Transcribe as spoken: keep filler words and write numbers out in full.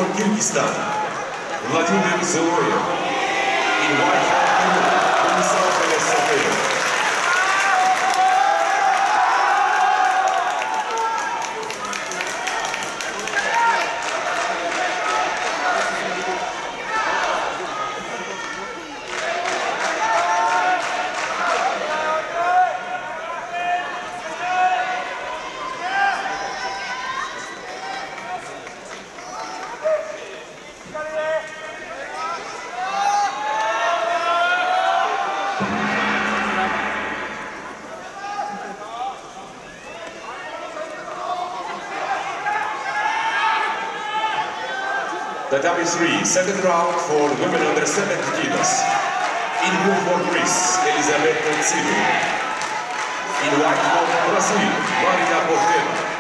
for Kyrgyzstan, Vladimir Zoloyev. In white hat, Vladimir Zoloyev. The W three, second round for women under seventy kilos. In blue for Greece, Elizabeth Tsinou. In white for Brazil, Marina Portela.